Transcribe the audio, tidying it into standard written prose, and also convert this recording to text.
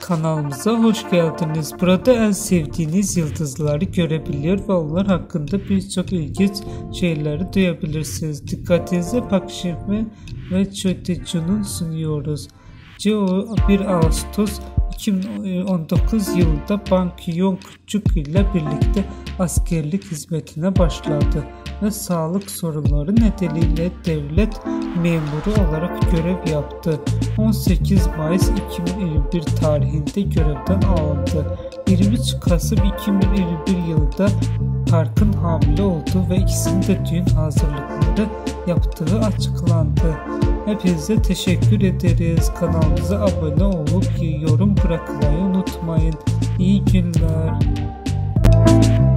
Kanalımıza hoş geldiniz. Burada en sevdiğiniz yıldızları görebiliyor ve onlar hakkında birçok ilginç şeyleri duyabilirsiniz. Dikkatinize Park Shin-hye ve Choi Tae-jun'u sunuyoruz. Jo 1 Ağustos 2019 yılında Bang Kyung-suk ile birlikte askerlik hizmetine başladı ve sağlık sorunları nedeniyle devlet memuru olarak görev yaptı. 18 Mayıs 2021 tarihinde görevden alındı. 23 Kasım 2021 yılında Park'ın hamile olduğu ve ikisinin de düğün hazırlıkları yaptığı açıklandı. Hepinize teşekkür ederiz. Kanalımıza abone olup yorum bırakmayı unutmayın. İyi günler.